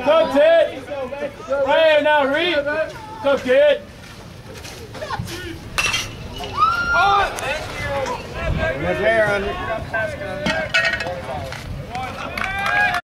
Go, Ted. Right here now, Reed. Go, kid. Good there, Andre.